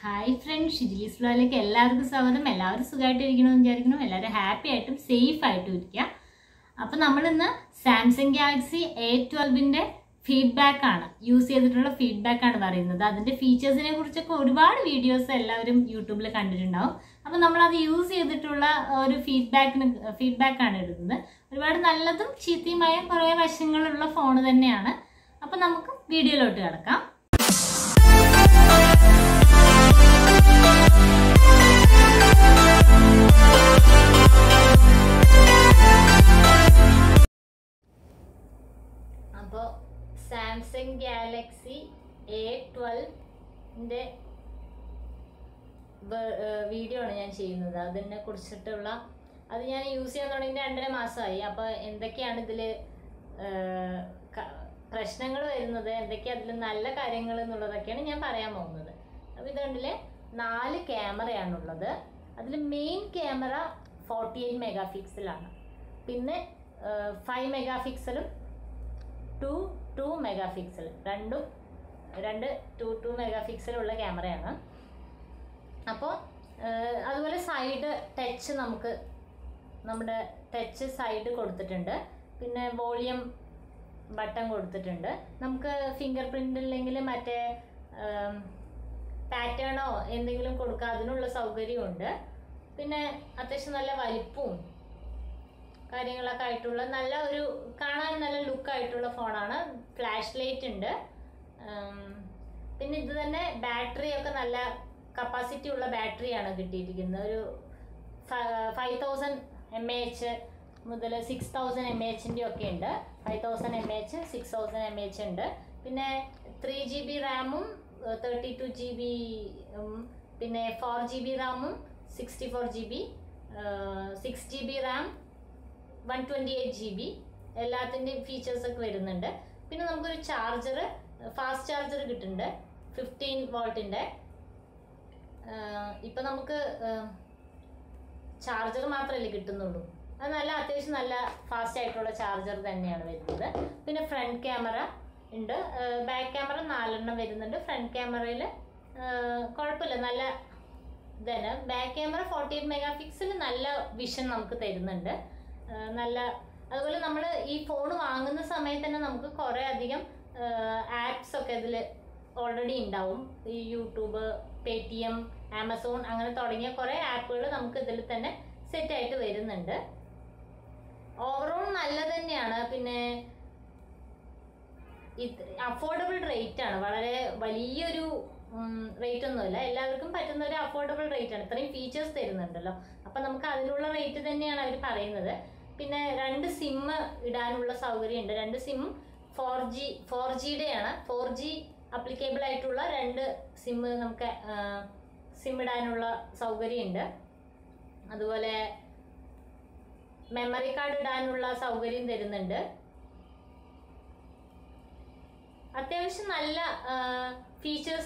Hi friends, shijili svlog എല്ലാവർക്കും സ്വാഗതം. എല്ലാവരും സുഖമായിട്ടിരിക്കണമെന്ന് വിചാരിക്കുന്നു. എല്ലാവരും ഹാപ്പി ആയിട്ടും സേഫ് ആയിട്ടും ഇരിക്കുക. അപ്പോൾ നമ്മൾ ഇന്ന് സാംസങ് ഗാലക്സി A12ന്റെ ഫീഡ്ബാക്ക് ആണ് യൂസ് ചെയ്തിട്ടുള്ള ഫീഡ്ബാക്ക് ആണ് പറയുന്നത്. അതിന്റെ ഫീച്ചേഴ്സിനെ കുറിച്ചൊക്കെ ഒരുപാട് വീഡിയോസ് എല്ലാവരും യൂട്യൂബിൽ കണ്ടിട്ടുണ്ടാവും. അപ്പോൾ നമ്മൾ അത് യൂസ് ചെയ്തിട്ടുള്ള ഒരു ഫീഡ്ബാക്ക് ആണ് ഇടുന്നത്. ഒരുപാട് നല്ലതും ചീത്തയുമായ കുറേ വശങ്ങളുള്ള ഫോൺ തന്നെയാണ്. അപ്പോൾ നമുക്ക് വീഡിയോയിലോട്ട് കിടക്കാം. അപ്പോൾ സാംസങ് ഗാലക്സി A12ന്റെ വീഡിയോ ആണ് ഞാൻ ചെയ്യുന്നത്. അതിനെ കുറിച്ചിട്ടുള്ള അത് ഞാൻ യൂസ് ചെയ്യാൻ തുടങ്ങിയിട്ട് 2.5 മാസമായി. അപ്പോൾ എന്തൊക്കെയാണ് ഇതിൽ പ്രശ്നങ്ങൾ വരുന്നത്, എന്തൊക്കെയാണ് അതിൽ നല്ല കാര്യങ്ങൾ എന്നുള്ളതൊക്കെയാണ് ഞാൻ പറയാൻ പോകുന്നത്. അപ്പോൾ ഇതുകൊണ്ടിൽ 4 ക്യാമറയാണുള്ളത്. അതിൽ മെയിൻ ക്യാമറ 48 മെഗാ പിക്സലാണ്. പിന്നെ 5 മെഗാ പിക്സലും 2 മെഗാ പിക്സൽ രണ്ട് 2 മെഗാ പിക്സലുള്ള ക്യാമറയാണ്. അപ്പോൾ അതുപോലെ സൈഡ് ടച്ച് നമ്മുടെ ടച്ച് സൈഡ് കൊടുത്തിട്ടുണ്ട്. പിന്നെ വോളിയം ബട്ടൺ കൊടുത്തിട്ടുണ്ട്. നമുക്ക് ഫിംഗർ പ്രിൻ്റ് ഇല്ലെങ്കിൽ മറ്റേ പാറ്റേണോ എന്തെങ്കിലും കൊടുക്കുക, അതിനുള്ള സൗകര്യമുണ്ട്. പിന്നെ അത്യാവശ്യം നല്ല വലിപ്പവും കാര്യങ്ങളൊക്കെ ആയിട്ടുള്ള നല്ല ഒരു കാണാൻ നല്ല ലുക്കായിട്ടുള്ള ഫോണാണ്. ഫ്ലാഷ് ലൈറ്റ് ഉണ്ട്. പിന്നെ ഇത് തന്നെ ബാറ്ററിയൊക്കെ നല്ല കപ്പാസിറ്റി ഉള്ള ബാറ്ററിയാണ് കിട്ടിയിരിക്കുന്നത്. ഒരു 5000 mAh മുതൽ 6000 mAhൻ്റെ ഒക്കെ ഉണ്ട്. 5000 mAh 6000 mAh ഉണ്ട്. പിന്നെ 3GB റാമും 32GB പിന്നെ 4GB റാമും 64GB 6GB റാം 128GB എല്ലാത്തിൻ്റെയും ഫീച്ചേഴ്സൊക്കെ വരുന്നുണ്ട്. പിന്നെ നമുക്കൊരു ചാർജർ, ഫാസ്റ്റ് ചാർജർ കിട്ടുന്നുണ്ട് 15 വോൾട്ടിൻ്റെ. ഇപ്പം നമുക്ക് ചാർജർ മാത്രമല്ലേ കിട്ടുന്നുള്ളൂ. അത് അത്യാവശ്യം നല്ല ഫാസ്റ്റ് ആയിട്ടുള്ള ചാർജർ തന്നെയാണ് വരുന്നത്. പിന്നെ ഫ്രണ്ട് ക്യാമറ ഉണ്ട്. ബാക്ക് ക്യാമറ 4 വരുന്നുണ്ട്. ഫ്രണ്ട് ക്യാമറയിൽ കുഴപ്പമില്ല, നല്ല ഇതന്നെ. ബാക്ക് ക്യാമറ 48 മെഗാ പിക്സൽ നല്ല വിഷൻ നമുക്ക് തരുന്നുണ്ട്. നല്ല അതുപോലെ നമ്മൾ ഈ ഫോൺ വാങ്ങുന്ന സമയത്ത് തന്നെ നമുക്ക് കുറേ അധികം ആപ്സ് ഒക്കെ ഇതിൽ ഓൾറെഡി ഉണ്ടാവും. ഈ യൂട്യൂബ്, പേടിഎം, ആമസോൺ അങ്ങനെ തുടങ്ങിയ കുറേ ആപ്പുകൾ നമുക്ക് ഇതിൽ തന്നെ സെറ്റായിട്ട് വരുന്നുണ്ട്. ഓവറോൾ നല്ല തന്നെയാണ്. പിന്നെ അഫോർഡബിൾ റേറ്റ് ആണ്. വളരെ വലിയൊരു റേറ്റ് ഒന്നുമില്ല. എല്ലാവർക്കും പറ്റുന്ന ഒരു അഫോർഡബിൾ റേറ്റ് ആണ്. ഇത്രയും ഫീച്ചേഴ്സ് തരുന്നുണ്ടല്ലോ. അപ്പം നമുക്ക് അതിനുള്ള റേറ്റ് തന്നെയാണ് അവർ പറയുന്നത്. പിന്നെ 2 സിം ഇടാനുള്ള സൗകര്യമുണ്ട്. 2 സിമ്മും 4Gയുടെയാണ്. 4G അപ്ലിക്കേബിൾ ആയിട്ടുള്ള 2 സിം നമുക്ക് സിം ഇടാനുള്ള സൗകര്യമുണ്ട്. അതുപോലെ മെമ്മറി കാർഡ് ഇടാനുള്ള സൗകര്യം തരുന്നുണ്ട്. അത്യാവശ്യം നല്ല ഫീച്ചേഴ്സ്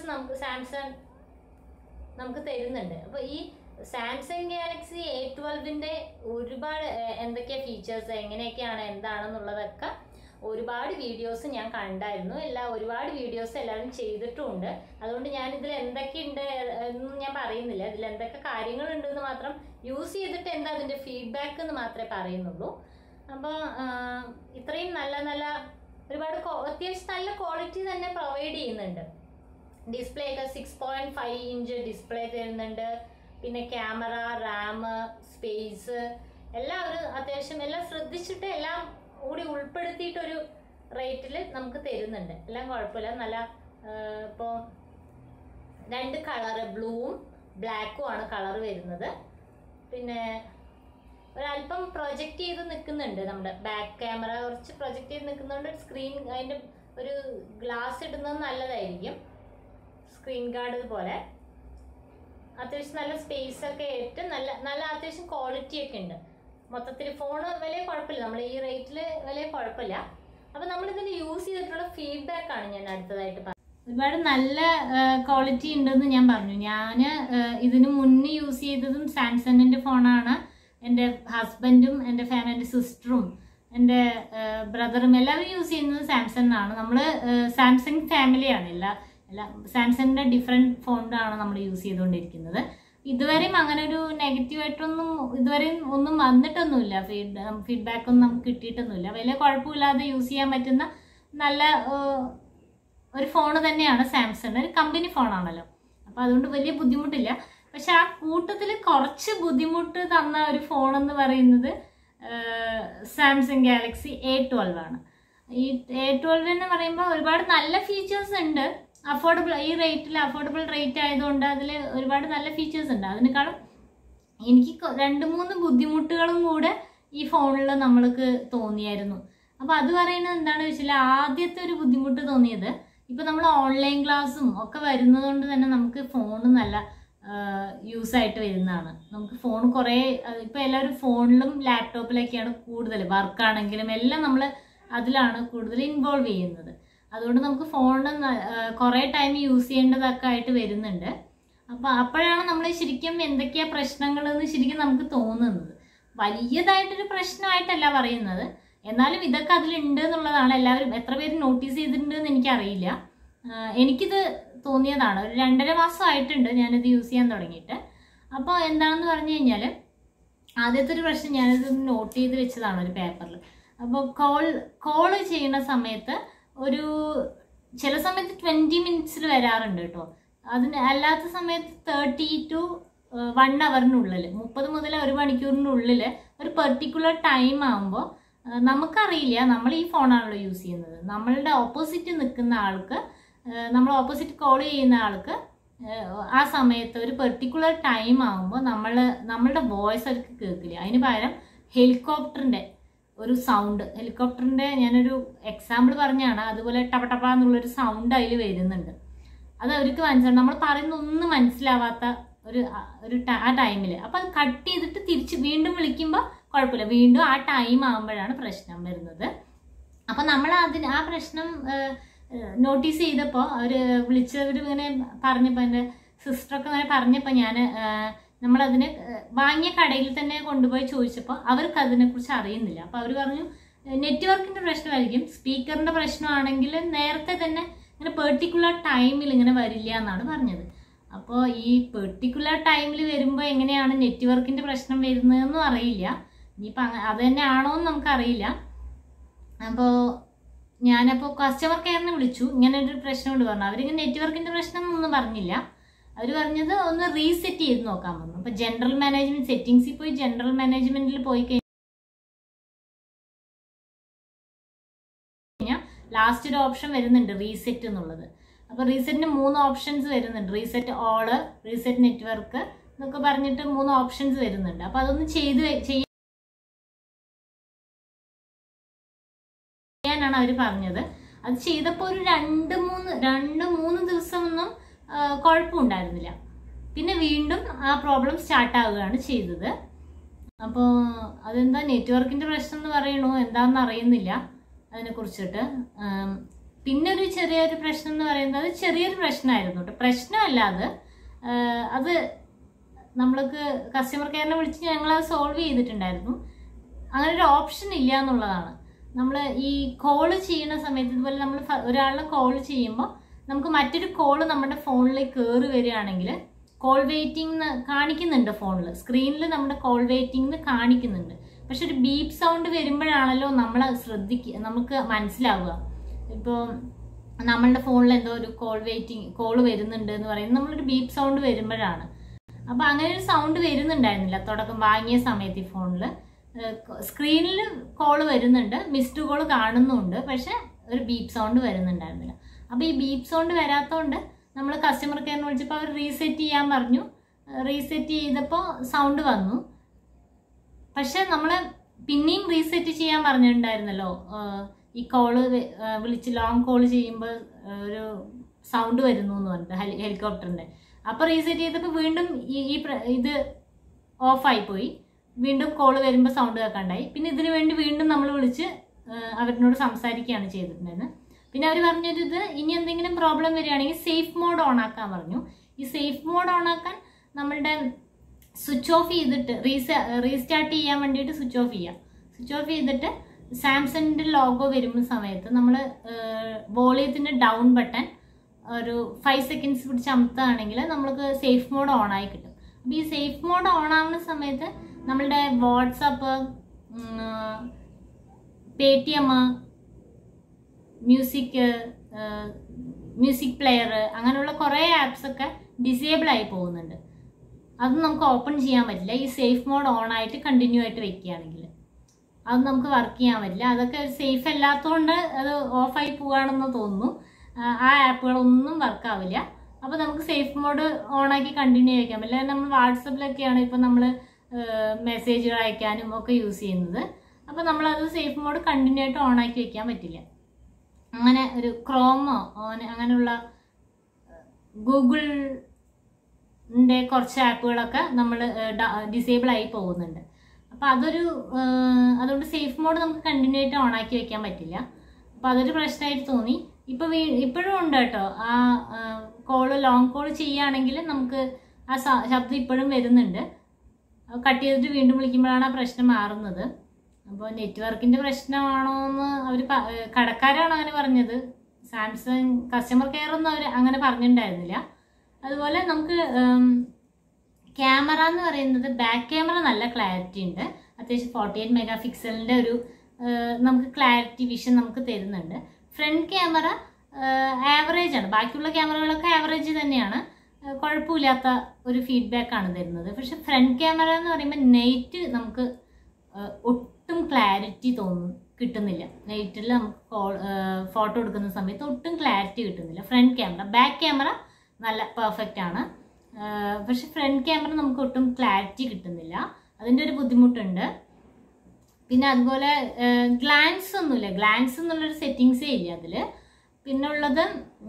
നമുക്ക് തരുന്നുണ്ട്. അപ്പോൾ ഈ സാംസങ് ഗാലക്സി A12ന്റെ ഒരുപാട് എന്തൊക്കെയാണ് ഫീച്ചേഴ്സ്, എങ്ങനെയൊക്കെയാണ്, എന്താണെന്നുള്ളതൊക്കെ ഒരുപാട് വീഡിയോസ് ഞാൻ കണ്ടായിരുന്നു. ഒരുപാട് വീഡിയോസ് എല്ലാവരും ചെയ്തിട്ടുമുണ്ട്. അതുകൊണ്ട് ഞാൻ ഇതിൽ എന്തൊക്കെയുണ്ട് എന്ന് ഞാൻ പറയുന്നില്ല. ഇതിൽ എന്തൊക്കെ കാര്യങ്ങളുണ്ടെന്ന് മാത്രം, യൂസ് ചെയ്തിട്ട് എന്താ അതിൻ്റെ ഫീഡ്ബാക്ക് എന്ന് മാത്രമേ പറയുന്നുള്ളൂ. അപ്പോൾ ഇത്രയും നല്ല ഒരുപാട് അത്യാവശ്യം നല്ല ക്വാളിറ്റി തന്നെ പ്രൊവൈഡ് ചെയ്യുന്നുണ്ട്. ഡിസ്പ്ലേ ഒക്കെ 6.5 ഇഞ്ച് ഡിസ്പ്ലേ തരുന്നുണ്ട്. പിന്നെ ക്യാമറ, റാം, സ്പേസ് എല്ലാം അത്യാവശ്യം എല്ലാം ശ്രദ്ധിച്ചിട്ട് എല്ലാം കൂടി ഉൾപ്പെടുത്തിയിട്ടൊരു റേറ്റിൽ നമുക്ക് തരുന്നുണ്ട്. എല്ലാം കുഴപ്പമില്ല. നല്ല ഇപ്പോൾ 2 കളറ്, ബ്ലൂവും ബ്ലാക്കും ആണ് കളർ വരുന്നത്. പിന്നെ ഒരല്പം പ്രൊജക്റ്റ് ചെയ്ത് നിൽക്കുന്നുണ്ട്. നമ്മുടെ ബാക്ക് ക്യാമറ കുറച്ച് പ്രൊജക്റ്റ് ചെയ്ത് നിൽക്കുന്നതുകൊണ്ട് സ്ക്രീൻ അതിൻ്റെ ഒരു ഗ്ലാസ് ഇടുന്നത് നല്ലതായിരിക്കും. സ്ക്രീൻ ഗാർഡ് പോലെ അത്യാവശ്യം നല്ല സ്പേസ് ഒക്കെ ഇട്ട് നല്ല അത്യാവശ്യം ക്വാളിറ്റി ഒക്കെ ഉണ്ട്. മൊത്തത്തിൽ ഫോണ് വലിയ കുഴപ്പമില്ല. നമ്മൾ ഈ റേറ്റിൽ വലിയ കുഴപ്പമില്ല. അപ്പോൾ നമ്മളിതിൽ യൂസ് ചെയ്തിട്ടുള്ള ഫീഡ്ബാക്കാണ് ഞാൻ അടുത്തതായിട്ട് പറഞ്ഞത്. ഒരുപാട് നല്ല ക്വാളിറ്റി ഉണ്ടെന്ന് ഞാൻ പറഞ്ഞു. ഞാൻ ഇതിന് മുന്നേ യൂസ് ചെയ്തതും സാംസങ്ങിൻ്റെ ഫോണാണ്. എൻ്റെ ഹസ്ബൻഡും എൻ്റെ സിസ്റ്ററും എൻ്റെ ബ്രദറും എല്ലാവരും യൂസ് ചെയ്യുന്നത് സാംസങ് ആണ്. നമ്മൾ സാംസങ് ഫാമിലിയാണ്. അല്ല, സാംസങ്ങിൻ്റെ ഡിഫറെൻറ്റ് ഫോണിലാണ് നമ്മൾ യൂസ് ചെയ്തുകൊണ്ടിരിക്കുന്നത്. ഇതുവരെയും അങ്ങനെ ഒരു നെഗറ്റീവായിട്ടൊന്നും ഇതുവരെയും ഒന്നും വന്നിട്ടൊന്നുമില്ല. ഫീഡ്ബാക്കൊന്നും നമുക്ക് കിട്ടിയിട്ടൊന്നുമില്ല. വലിയ കുഴപ്പമില്ലാതെ യൂസ് ചെയ്യാൻ പറ്റുന്ന നല്ല ഒരു ഫോൺ തന്നെയാണ് സാംസങ്. ഒരു കമ്പനി ഫോണാണല്ലോ, അപ്പോൾ അതുകൊണ്ട് വലിയ ബുദ്ധിമുട്ടില്ല. പക്ഷെ ആ കൂട്ടത്തിൽ കുറച്ച് ബുദ്ധിമുട്ട് തന്ന ഒരു ഫോണെന്ന് പറയുന്നത് സാംസങ് ഗാലക്സി A12 ആണ്. ഈ A12 എന്ന് പറയുമ്പോൾ ഒരുപാട് നല്ല ഫീച്ചേഴ്സ് ഉണ്ട്. അഫോർഡബിൾ, ഈ റേറ്റിൽ അഫോർഡബിൾ റേറ്റ് ആയതുകൊണ്ട് അതിൽ ഒരുപാട് നല്ല ഫീച്ചേഴ്സ് ഉണ്ട്. അതിനേക്കാളും എനിക്ക് 2-3 ബുദ്ധിമുട്ടുകളും കൂടെ ഈ ഫോണിൽ നമ്മൾക്ക് തോന്നിയായിരുന്നു. അപ്പോൾ അത് പറയുന്നത് എന്താണെന്ന് വെച്ചാൽ, ആദ്യത്തെ ഒരു ബുദ്ധിമുട്ട് തോന്നിയത്, ഇപ്പോൾ നമ്മൾ ഓൺലൈൻ ക്ലാസ്സും ഒക്കെ വരുന്നതുകൊണ്ട് തന്നെ നമുക്ക് ഫോൺ നല്ല യൂസായിട്ട് വരുന്നതാണ്. നമുക്ക് ഫോൺ കുറേ, ഇപ്പോൾ എല്ലാവരും ഫോണിലും ലാപ്ടോപ്പിലൊക്കെയാണ് കൂടുതൽ, വർക്കാണെങ്കിലും എല്ലാം നമ്മൾ അതിലാണ് കൂടുതൽ ഇൻവോൾവ് ചെയ്യുന്നത്. അതുകൊണ്ട് നമുക്ക് ഫോണിന് കുറേ ടൈം യൂസ് ചെയ്യേണ്ടതൊക്കെ ആയിട്ട് വരുന്നുണ്ട്. അപ്പോൾ അപ്പോഴാണ് നമ്മൾ ശരിക്കും എന്തൊക്കെയാണ് പ്രശ്നങ്ങളെന്ന് ശരിക്കും നമുക്ക് തോന്നുന്നത്. വലിയതായിട്ടൊരു പ്രശ്നമായിട്ടല്ല പറയുന്നത്, എന്നാലും ഇതൊക്കെ അതിലുണ്ട് എന്നുള്ളതാണ്. എല്ലാവരും എത്ര പേര് നോട്ടീസ് ചെയ്തിട്ടുണ്ടെന്ന് എനിക്കറിയില്ല. എനിക്കിത് തോന്നിയതാണ്. ഒരു 2.5 മാസമായിട്ടുണ്ട് ഞാനിത് യൂസ് ചെയ്യാൻ തുടങ്ങിയിട്ട്. അപ്പോൾ എന്താണെന്ന് പറഞ്ഞു കഴിഞ്ഞാൽ, ആദ്യത്തെ ഒരു പ്രശ്നം ഞാനിത് നോട്ട് ചെയ്ത് വെച്ചതാണ് ഒരു പേപ്പറിൽ. അപ്പോൾ കോള് ചെയ്യുന്ന സമയത്ത് ഒരു ചില സമയത്ത് 20 മിനിറ്റ്സിൽ വരാറുണ്ട് കേട്ടോ. അതിന് അല്ലാത്ത സമയത്ത് 30 to 1 അവറിനുള്ളിൽ, 30 മുതൽ 1 മണിക്കൂറിനുള്ളിൽ ഒരു പെർട്ടിക്കുലർ ടൈം ആകുമ്പോൾ നമുക്കറിയില്ല, നമ്മൾ ഈ ഫോണാണല്ലോ യൂസ് ചെയ്യുന്നത്, നമ്മളുടെ ഓപ്പോസിറ്റ് നിൽക്കുന്ന ആൾക്ക്, നമ്മൾ ഓപ്പോസിറ്റ് കോൾ ചെയ്യുന്ന ആൾക്ക് ആ സമയത്ത് ഒരു പെർട്ടിക്കുലർ ടൈം ആകുമ്പോൾ നമ്മളുടെ വോയിസ് അവർക്ക് കേൾക്കില്ല. അതിന് പകരം ഹെലികോപ്റ്ററിൻ്റെ ഒരു സൗണ്ട്, ഹെലികോപ്റ്ററിൻ്റെ ഞാനൊരു എക്സാമ്പിൾ പറഞ്ഞാണ്, അതുപോലെ ടപ എന്നുള്ളൊരു സൗണ്ട് അതിൽ വരുന്നുണ്ട്. അത് അവർക്ക് മനസ്സിലാവും, നമ്മൾ പറയുന്ന ഒന്നും മനസ്സിലാവാത്ത ആ ടൈമിൽ. അപ്പോൾ അത് കട്ട് ചെയ്തിട്ട് തിരിച്ച് വീണ്ടും വിളിക്കുമ്പോൾ കുഴപ്പമില്ല, വീണ്ടും ആ ടൈം ആകുമ്പോഴാണ് പ്രശ്നം വരുന്നത്. അപ്പം നമ്മൾ ആ പ്രശ്നം നോട്ടീസ് ചെയ്തപ്പോൾ അവർ വിളിച്ചവർ ഇങ്ങനെ പറഞ്ഞപ്പോൾ, എൻ്റെ സിസ്റ്ററൊക്കെ ഇങ്ങനെ പറഞ്ഞപ്പോൾ നമ്മളതിന് വാങ്ങിയ കടയിൽ തന്നെ കൊണ്ടുപോയി ചോദിച്ചപ്പോൾ അവർക്ക് അതിനെക്കുറിച്ച് അറിയുന്നില്ല. അപ്പോൾ അവർ പറഞ്ഞു നെറ്റ്വർക്കിൻ്റെ പ്രശ്നമായിരിക്കും, സ്പീക്കറിൻ്റെ പ്രശ്നമാണെങ്കിൽ നേരത്തെ തന്നെ ഇങ്ങനെ പെർട്ടിക്കുലർ ടൈമിൽ ഇങ്ങനെ വരില്ല എന്നാണ് പറഞ്ഞത്. അപ്പോൾ ഈ പെർട്ടിക്കുലർ ടൈമിൽ വരുമ്പോൾ എങ്ങനെയാണ് നെറ്റ്വർക്കിൻ്റെ പ്രശ്നം വരുന്നതെന്നും അറിയില്ല. ഇനിയിപ്പോൾ അത് തന്നെ ആണോ എന്ന് നമുക്കറിയില്ല. അപ്പോൾ ഞാനപ്പോൾ കസ്റ്റമർ കെയറിനെ വിളിച്ചു, ഇങ്ങനെ ഒരു പ്രശ്നമുണ്ട് പറഞ്ഞു. അവരിങ്ങനെ നെറ്റ്വർക്കിൻ്റെ പ്രശ്നം ഒന്നും പറഞ്ഞില്ല. അവർ പറഞ്ഞത് ഒന്ന് റീസെറ്റ് ചെയ്ത് നോക്കാൻ പറഞ്ഞു. അപ്പോൾ ജനറൽ മാനേജ്മെൻറ്റ് സെറ്റിങ്സിൽ പോയി ജനറൽ മാനേജ്മെൻറ്റിൽ പോയി കഴിഞ്ഞാൽ ലാസ്റ്റ് ഒരു ഓപ്ഷൻ വരുന്നുണ്ട് റീസെറ്റ് എന്നുള്ളത്. അപ്പോൾ റീസെറ്റിന് 3 ഓപ്ഷൻസ് വരുന്നുണ്ട്. റീസെറ്റ് ഓള്, റീസെറ്റ് നെറ്റ്വർക്ക് എന്നൊക്കെ പറഞ്ഞിട്ട് 3 ഓപ്ഷൻസ് വരുന്നുണ്ട്. അപ്പോൾ അതൊന്ന് ചെയ്യാനാണ് അവർ പറഞ്ഞത്. അത് ചെയ്തപ്പോൾ ഒരു 2-3 ദിവസമൊന്നും കുഴപ്പമുണ്ടായിരുന്നില്ല. പിന്നെ വീണ്ടും ആ പ്രോബ്ലം സ്റ്റാർട്ടാവുകയാണ് ചെയ്തത്. അപ്പോൾ അതെന്താ നെറ്റ്വർക്കിൻ്റെ പ്രശ്നം എന്ന് പറയണോ എന്താണെന്ന് അറിയുന്നില്ല അതിനെക്കുറിച്ചിട്ട്. പിന്നെ ഒരു ചെറിയൊരു പ്രശ്നം എന്ന് പറയുന്നത് ചെറിയൊരു പ്രശ്നമായിരുന്നു കേട്ടോ, പ്രശ്നമല്ല അത് നമ്മൾക്ക് കസ്റ്റമർ കെയറിനെ വിളിച്ച് ഞങ്ങളത് സോൾവ് ചെയ്തിട്ടുണ്ടായിരുന്നു. അങ്ങനെ ഒരു ഓപ്ഷൻ ഇല്ല എന്നുള്ളതാണ്. നമ്മൾ ഈ കോള് ചെയ്യുന്ന സമയത്ത് ഇതുപോലെ നമ്മൾ ഒരാളെ കോൾ ചെയ്യുമ്പോൾ നമുക്ക് മറ്റൊരു കോള് നമ്മുടെ ഫോണിലേക്ക് കയറി വരികയാണെങ്കിൽ കോൾ വെയിറ്റിംഗ് കാണിക്കുന്നുണ്ട് ഫോണിൽ, സ്ക്രീനിൽ നമ്മുടെ കോൾ വെയിറ്റിംഗ് കാണിക്കുന്നുണ്ട്. പക്ഷെ ഒരു ബീപ്പ് സൗണ്ട് വരുമ്പോഴാണല്ലോ നമ്മൾ നമുക്ക് മനസ്സിലാവുക. ഇപ്പോൾ നമ്മളുടെ ഫോണിൽ എന്തോ ഒരു കോള് വരുന്നുണ്ട് എന്ന് പറയുന്നത് നമ്മളൊരു ബീപ്പ് സൗണ്ട് വരുമ്പോഴാണ്. അപ്പോൾ അങ്ങനെ ഒരു സൗണ്ട് വരുന്നുണ്ടായിരുന്നില്ല തുടക്കം വാങ്ങിയ സമയത്ത്. ഈ ഫോണിൽ സ്ക്രീനിൽ കോള് വരുന്നുണ്ട്, മിസ്ഡ് കോള് കാണുന്നുണ്ട്, പക്ഷെ ഒരു ബീപ്പ് സൗണ്ട് വരുന്നുണ്ടായിരുന്നില്ല. അപ്പോൾ ഈ ബീപ്പ് സൗണ്ട് വരാത്തതുകൊണ്ട് നമ്മൾ കസ്റ്റമർ കെയറിന് വിളിച്ചപ്പോൾ അവർ റീസെറ്റ് ചെയ്യാൻ പറഞ്ഞു. റീസെറ്റ് ചെയ്തപ്പോൾ സൗണ്ട് വന്നു. പക്ഷെ നമ്മൾ പിന്നെയും റീസെറ്റ് ചെയ്യാൻ പറഞ്ഞിട്ടുണ്ടായിരുന്നല്ലോ. ഈ കോള് വിളിച്ച് ലോങ് കോള് ചെയ്യുമ്പോൾ ഒരു സൗണ്ട് വരുന്നു എന്ന് പറഞ്ഞിട്ട് ഹെലികോപ്റ്ററിൻ്റെ. അപ്പോൾ റീസെറ്റ് ചെയ്തപ്പോൾ വീണ്ടും ഇത് ഓഫായിപ്പോയി. വീണ്ടും കോള് വരുമ്പോൾ സൗണ്ട് കേൾക്കാണ്ടായി. പിന്നെ ഇതിനു വേണ്ടി വീണ്ടും നമ്മൾ വിളിച്ച് അവരിനോട് സംസാരിക്കുകയാണ് ചെയ്തിട്ടുണ്ടായിരുന്നത്. പിന്നെ അവർ പറഞ്ഞൊരു ഇനി എന്തെങ്കിലും പ്രോബ്ലം വരികയാണെങ്കിൽ സേഫ് മോഡ് ഓൺ ആക്കാൻ പറഞ്ഞു. ഈ സേഫ് മോഡ് ഓൺ ആക്കാൻ നമ്മളുടെ സ്വിച്ച് ഓഫ് ചെയ്തിട്ട് റീസ്റ്റാർട്ട് ചെയ്യാൻ വേണ്ടിയിട്ട് സ്വിച്ച് ഓഫ് ചെയ്യാം. സ്വിച്ച് ഓഫ് ചെയ്തിട്ട് സാംസങ്ങിൻ്റെ ലോഗോ വരുന്ന സമയത്ത് നമ്മൾ വോളിയത്തിൻ്റെ ഡൗൺ ബട്ടൺ ഒരു 5 seconds പിടിച്ച് അമർത്തുകയാണെങ്കിൽ നമ്മൾക്ക് സേഫ് മോഡ് ഓണായി കിട്ടും. അപ്പോൾ ഈ സേഫ് മോഡ് ഓൺ ആവുന്ന സമയത്ത് നമ്മളുടെ വാട്സപ്പ്, പേടിഎം, മ്യൂസിക് പ്ലെയർ അങ്ങനെയുള്ള കുറേ ആപ്സൊക്കെ ഡിസേബിൾ ആയി പോകുന്നുണ്ട്. അത് നമുക്ക് ഓപ്പൺ ചെയ്യാൻ പറ്റില്ല. ഈ സേഫ് മോഡ് ഓൺ ആയിട്ട് കണ്ടിന്യൂ ആയിട്ട് വെക്കുകയാണെങ്കിൽ അത് നമുക്ക് വർക്ക് ചെയ്യാൻ പറ്റില്ല. അതൊക്കെ സേഫ് അല്ലാത്തതുകൊണ്ട് അത് ഓഫായി പോവുകയാണെന്ന് തോന്നുന്നു. ആ ആപ്പുകളൊന്നും വർക്കാവില്ല. അപ്പോൾ നമുക്ക് സേഫ് മോഡ് ഓണാക്കി കണ്ടിന്യൂ ചെയ്യാൻ പറ്റില്ല. നമ്മൾ വാട്സപ്പിലൊക്കെയാണ് ഇപ്പോൾ നമ്മൾ മെസ്സേജുകൾ അയക്കാനും ഒക്കെ യൂസ് ചെയ്യുന്നത്. അപ്പോൾ നമ്മളത് സേഫ് മോഡ് കണ്ടിന്യൂ ആയിട്ട് ഓണാക്കി വെക്കാൻ പറ്റില്ല. അങ്ങനെ ഒരു ക്രോമോ അങ്ങനെയുള്ള ഗൂഗിളിൻ്റെ കുറച്ച് ആപ്പുകളൊക്കെ നമ്മൾ ഡിസേബിൾ ആയി പോകുന്നുണ്ട്. അപ്പോൾ അതുകൊണ്ട് സേഫ് മോഡ് നമുക്ക് കണ്ടിന്യൂ ആയിട്ട് ഓണാക്കി വെക്കാൻ പറ്റില്ല. അപ്പോൾ അതൊരു പ്രശ്നമായിട്ട് തോന്നി. ഇപ്പോഴും ഉണ്ട് കേട്ടോ. ആ ലോങ് കോൾ ചെയ്യുകയാണെങ്കിൽ നമുക്ക് ആ ശബ്ദം ഇപ്പോഴും വരുന്നുണ്ട്. കട്ട് ചെയ്തിട്ട് വീണ്ടും വിളിക്കുമ്പോഴാണ് ആ പ്രശ്നം മാറുന്നത്. അപ്പോൾ നെറ്റ്വർക്കിൻ്റെ പ്രശ്നമാണോ എന്ന് അവർ കടക്കാരാണ് അങ്ങനെ പറഞ്ഞത്. സാംസങ് കസ്റ്റമർ കെയർ ഒന്നും അവർ അങ്ങനെ പറഞ്ഞിട്ടുണ്ടായിരുന്നില്ല. അതുപോലെ നമുക്ക് ക്യാമറ എന്ന് പറയുന്നത് ബാക്ക് ക്യാമറ നല്ല ക്ലാരിറ്റി ഉണ്ട്. അത്യാവശ്യം 48 മെഗാപിക്സലിൻ്റെ ഒരു നമുക്ക് ക്ലാരിറ്റി വിഷൻ നമുക്ക് തരുന്നുണ്ട്. ഫ്രണ്ട് ക്യാമറ ആവറേജ് ആണ്. ബാക്കിയുള്ള ക്യാമറകളൊക്കെ ആവറേജ് തന്നെയാണ്, കുഴപ്പമില്ലാത്ത ഒരു ഫീഡ്ബാക്കാണ് തരുന്നത്. പക്ഷെ ഫ്രണ്ട് ക്യാമറ എന്ന് പറയുമ്പോൾ നൈറ്റ് നമുക്ക് ഒട്ടും ക്ലാരിറ്റി കിട്ടുന്നില്ല. നൈറ്റിൽ നമുക്ക് ഫോട്ടോ എടുക്കുന്ന സമയത്ത് ഒട്ടും ക്ലാരിറ്റി കിട്ടുന്നില്ല ഫ്രണ്ട് ക്യാമറ. ബാക്ക് ക്യാമറ നല്ല പെർഫെക്റ്റ് ആണ്. പക്ഷെ ഫ്രണ്ട് ക്യാമറ നമുക്ക് ഒട്ടും ക്ലാരിറ്റി കിട്ടുന്നില്ല. അതിൻ്റെ ഒരു ബുദ്ധിമുട്ടുണ്ട്. പിന്നെ അതുപോലെ ഗ്ലാൻസ് ഒന്നുമില്ല. ഗ്ലാൻസ് എന്നുള്ളൊരു സെറ്റിങ്സേ ഇല്ല അതിൽ. പിന്നെ ഉള്ളത്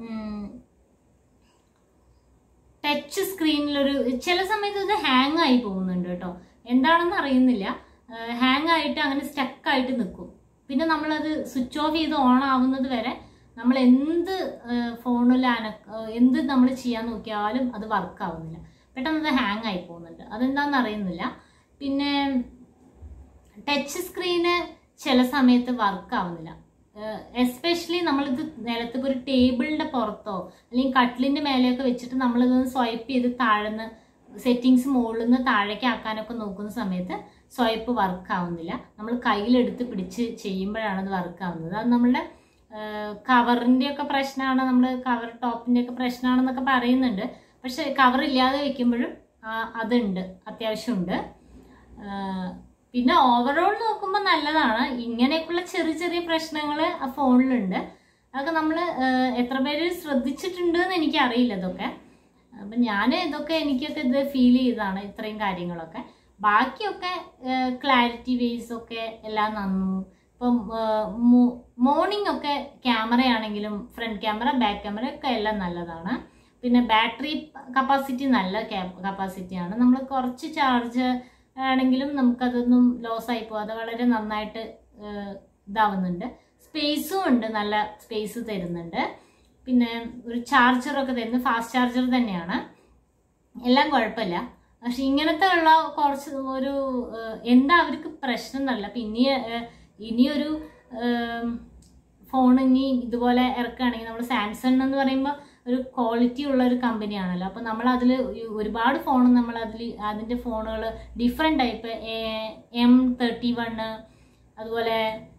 ടച്ച് സ്ക്രീനിലൊരു ചില സമയത്ത് ഇത് ഹാങ് ആയി പോകുന്നുണ്ട് കേട്ടോ. എന്താണെന്ന് അറിയുന്നില്ല. ഹാങ് ആയിട്ട് അങ്ങനെ സ്റ്റക്കായിട്ട് നിൽക്കും. പിന്നെ നമ്മളത് സ്വിച്ച് ഓഫ് ചെയ്ത് ഓൺ ആവുന്നത് വരെ നമ്മൾ ഫോണിൽ എന്ത് നമ്മൾ ചെയ്യാൻ നോക്കിയാലും അത് വർക്ക് ആവുന്നില്ല. പെട്ടെന്ന് അത് ഹാങ് ആയി പോകുന്നുണ്ട്. അതെന്താണെന്ന് അറിയുന്നില്ല. പിന്നെ ടച്ച് സ്ക്രീന് ചില സമയത്ത് വർക്ക് ആവുന്നില്ല. എസ്പെഷ്യലി നമ്മളിത് നിലത്ത് ഒരു ടേബിളിൻ്റെ പുറത്തോ അല്ലെങ്കിൽ കട്ടിലിൻ്റെ മേലെയൊക്കെ വെച്ചിട്ട് നമ്മളിതൊന്ന് സ്വൈപ്പ് ചെയ്ത് താഴ്ന്ന് സെറ്റിങ്സ് മുകളിൽ നിന്ന് താഴേക്ക് ആക്കാനൊക്കെ നോക്കുന്ന സമയത്ത് സ്വൈപ്പ് വർക്ക് ആവുന്നില്ല. നമ്മൾ കയ്യിലെടുത്ത് പിടിച്ച് ചെയ്യുമ്പോഴാണ് അത് വർക്ക് ആവുന്നത്. അത് നമ്മളുടെ കവറിൻ്റെയൊക്കെ പ്രശ്നമാണ്, നമ്മൾ കവർ ടോപ്പിൻ്റെയൊക്കെ പ്രശ്നമാണെന്നൊക്കെ പറയുന്നുണ്ട്. പക്ഷെ കവർ ഇല്ലാതെ വെക്കുമ്പോഴും അതുണ്ട്, അത്യാവശ്യമുണ്ട്. പിന്നെ ഓവറോൾ നോക്കുമ്പോൾ നല്ലതാണ്. ഇങ്ങനെയൊക്കെയുള്ള ചെറിയ ചെറിയ പ്രശ്നങ്ങൾ ആ ഫോണിലുണ്ട്. അതൊക്കെ നമ്മൾ എത്ര പേര് ശ്രദ്ധിച്ചിട്ടുണ്ട് എന്ന് എനിക്കറിയില്ല ഇതൊക്കെ. അപ്പം എനിക്കൊക്കെ ഇത് ഫീൽ ചെയ്തതാണ് ഇത്രയും കാര്യങ്ങളൊക്കെ. ബാക്കിയൊക്കെ ക്ലാരിറ്റി വേസ് ഒക്കെ എല്ലാം നന്നു. ഇപ്പം മോർണിംഗ് ഒക്കെ ക്യാമറയാണെങ്കിലും ഫ്രണ്ട് ക്യാമറ ബാക്ക് ക്യാമറ ഒക്കെ എല്ലാം നല്ലതാണ്. പിന്നെ ബാറ്ററി കപ്പാസിറ്റി നല്ല കപ്പാസിറ്റിയാണ്. നമ്മൾ കുറച്ച് ചാർജ് ആണെങ്കിലും നമുക്കതൊന്നും ലോസ് ആയി പോകാതെ വളരെ നന്നായിട്ട് ഇതാവുന്നുണ്ട്. സ്പേസും ഉണ്ട്, നല്ല സ്പേസ് തരുന്നുണ്ട്. പിന്നെ ഒരു ചാർജറൊക്കെ തരുന്നത് ഫാസ്റ്റ് ചാർജർ തന്നെയാണ്. എല്ലാം കുഴപ്പമില്ല. പക്ഷെ ഇങ്ങനത്തെ ഉള്ള കുറച്ച് എന്താ അവർക്ക് പ്രശ്നം എന്നല്ല. അപ്പം ഇനിയൊരു ഫോൺ ഇതുപോലെ ഇറക്കുകയാണെങ്കിൽ നമ്മൾ സാംസങ് എന്ന് പറയുമ്പോൾ ഒരു ക്വാളിറ്റി ഉള്ള ഒരു കമ്പനിയാണല്ലോ. അപ്പോൾ നമ്മളതിൽ ഒരുപാട് ഫോൺ അതിൻ്റെ ഫോണുകൾ ഡിഫറെൻറ്റ് ടൈപ്പ് M31 അതുപോലെ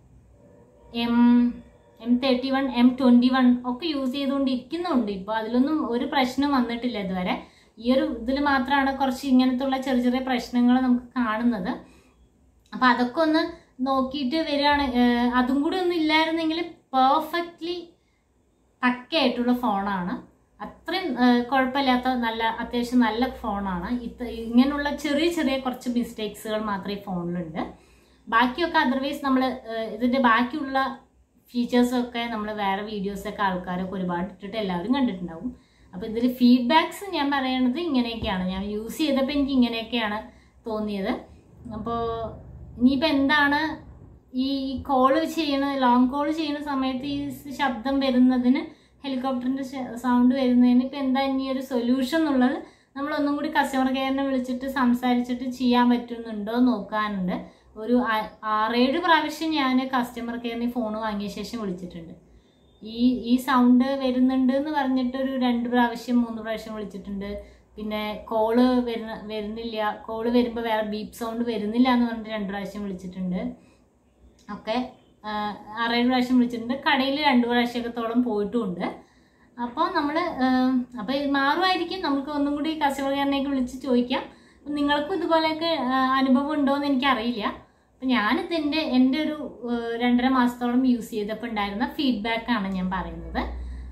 M31 M21 ഒക്കെ യൂസ് ചെയ്തുകൊണ്ടിരിക്കുന്നുണ്ട്. ഇപ്പോൾ അതിലൊന്നും ഒരു പ്രശ്നം വന്നിട്ടില്ല ഇതുവരെ. ഈ ഒരു ഇതിൽ മാത്രമാണ് കുറച്ച് ഇങ്ങനത്തുള്ള ചെറിയ ചെറിയ പ്രശ്നങ്ങൾ നമുക്ക് കാണുന്നത്. അപ്പം അതൊക്കെ ഒന്ന് നോക്കിയിട്ട് വരികയാണ്. അതും കൂടി ഒന്നും ഇല്ലായിരുന്നെങ്കിൽ പെർഫെക്റ്റ്ലി പക്കയായിട്ടുള്ള ഫോണാണ്. അത്രയും കുഴപ്പമില്ലാത്ത അത്യാവശ്യം നല്ല ഫോണാണ്. ഇങ്ങനെയുള്ള ചെറിയ ചെറിയ കുറച്ച് മിസ്റ്റേക്സുകൾ മാത്രമേ ഈ ഫോണിലുണ്ട്. ബാക്കിയൊക്കെ അതർവൈസ് നമ്മൾ ഇതിൻ്റെ ബാക്കിയുള്ള ഫീച്ചേഴ്സൊക്കെ നമ്മൾ വേറെ വീഡിയോസൊക്കെ ആൾക്കാരൊക്കെ ഒരുപാട് ഇട്ടിട്ട് എല്ലാവരും കണ്ടിട്ടുണ്ടാവും. അപ്പോൾ ഇതിൽ ഫീഡ്ബാക്സ് ഞാൻ പറയണത് ഇങ്ങനെയൊക്കെയാണ്. ഞാൻ യൂസ് ചെയ്തപ്പോൾ എനിക്ക് ഇങ്ങനെയൊക്കെയാണ് തോന്നിയത്. അപ്പോൾ ഇനിയിപ്പോൾ എന്താണ് ഈ ലോങ് കോൾ ചെയ്യുന്ന സമയത്ത് ഈ ശബ്ദം വരുന്നതിന്, ഹെലികോപ്റ്ററിൻ്റെ സൗണ്ട് വരുന്നതിന് ഇപ്പം എന്താ ഇനി ഒരു സൊല്യൂഷൻ എന്നുള്ളത് നമ്മളൊന്നും കൂടി കസ്റ്റമർ കെയറിനെ വിളിച്ചിട്ട് സംസാരിച്ചിട്ട് ചെയ്യാൻ പറ്റുന്നുണ്ടോ നോക്കാനുണ്ട്. ഒരു 6-7 പ്രാവശ്യം ഞാൻ കസ്റ്റമർ കെയറിന് ഫോൺ വാങ്ങിയ ശേഷം വിളിച്ചിട്ടുണ്ട്. ഈ സൗണ്ട് വരുന്നുണ്ട് എന്ന് പറഞ്ഞിട്ടൊരു 2 പ്രാവശ്യം 3 പ്രാവശ്യം വിളിച്ചിട്ടുണ്ട്. പിന്നെ കോള് വരുന്നില്ല, കോള് വരുമ്പോൾ വേറെ ബീപ്പ് സൗണ്ട് വരുന്നില്ല എന്ന് പറഞ്ഞിട്ട് 2 പ്രാവശ്യം വിളിച്ചിട്ടുണ്ട്. ഒക്കെ 6-7 പ്രാവശ്യം വിളിച്ചിട്ടുണ്ട്. കടയിൽ 2 പ്രാവശ്യമൊക്കത്തോളം പോയിട്ടുമുണ്ട്. അപ്പോൾ നമ്മൾ അപ്പോൾ ഇത് മാറുമായിരിക്കും. നമുക്ക് ഒന്നും കൂടി കസ്റ്റമർ കെയറിനേക്ക് വിളിച്ച് ചോദിക്കാം. നിങ്ങൾക്കും ഇതുപോലെയൊക്കെ അനുഭവം ഉണ്ടോ എന്ന് എനിക്കറിയില്ല. അപ്പം ഞാനിതിൻ്റെ എൻ്റെ ഒരു 2.5 മാസത്തോളം യൂസ് ചെയ്തപ്പോൾ ഉണ്ടായിരുന്ന ഫീഡ്ബാക്കാണ് ഞാൻ പറയുന്നത്.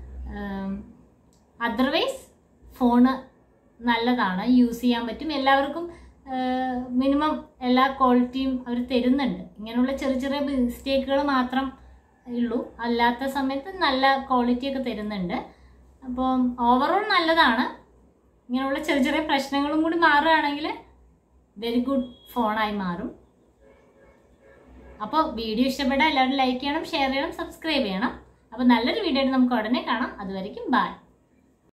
അതർവൈസ് ഫോണ് നല്ലതാണ്, യൂസ് ചെയ്യാൻ പറ്റും. എല്ലാവർക്കും മിനിമം എല്ലാ ക്വാളിറ്റിയും അവർ തരുന്നുണ്ട്. ഇങ്ങനെയുള്ള ചെറിയ ചെറിയ മിസ്റ്റേക്കുകൾ മാത്രം ഉള്ളൂ, അല്ലാത്ത സമയത്ത് നല്ല ക്വാളിറ്റിയൊക്കെ തരുന്നുണ്ട്. അപ്പം ഓവറോൾ നല്ലതാണ്. ഇങ്ങനെയുള്ള ചെറിയ ചെറിയ പ്രശ്നങ്ങളും കൂടി മാറുകയാണെങ്കിൽ വെരി ഗുഡ് ഫോണായി മാറും. അപ്പോൾ വീഡിയോ ഇഷ്ടപ്പെട്ടാൽ എല്ലാവരും ലൈക്ക് ചെയ്യണം, ഷെയർ ചെയ്യണം, സബ്സ്ക്രൈബ് ചെയ്യണം. അപ്പോൾ നല്ലൊരു വീഡിയോ ആയിട്ട് നമുക്ക് ഉടനെ കാണാം. അതുവരയ്ക്കും ബൈ.